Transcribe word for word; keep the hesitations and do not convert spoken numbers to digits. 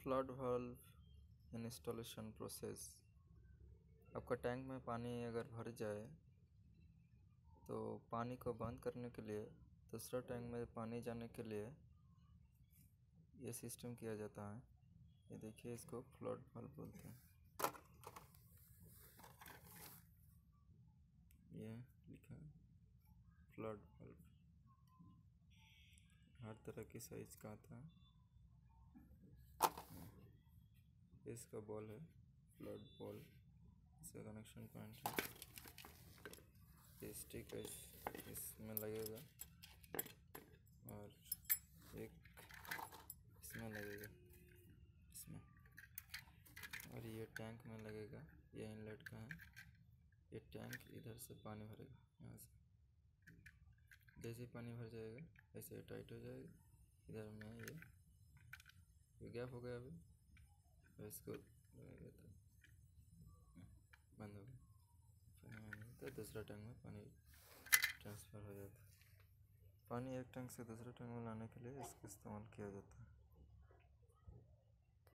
Flood valve installation process. आपका tank में पानी अगर भर जाए तो पानी को बंद करने के लिए, दूसरा टैंक में पानी जाने के लिए ये सिस्टम किया जाता है। ये देखिए, इसको फ्लड वाल्व बोलते हैं। ये लिखा है फ्लड वाल्व। हर तरह की साइज का आता है। इसका बॉल है फ्लड बॉल, इसका कनेक्शन पॉइंट है। ये स्टिक है, इसमें लगेगा और एक इसमें लगेगा, इसमें, और ये टैंक में लगेगा। ये इनलेट का है। ये टैंक इधर से पानी भरेगा, यहाँ से जैसे ही पानी भर जाएगा ऐसे ही टाइट हो जाएगा। इधर में ये ये गैप हो गया अभी, और इसको लगाएगा तो बंद हो गया। पानी बंद होता है, दूसरा टैंक में पानी ट्रांसफ़र हो जाता है। पानी एक टैंक से दूसरे टैंक में लाने के लिए इसका इस्तेमाल किया जाता है।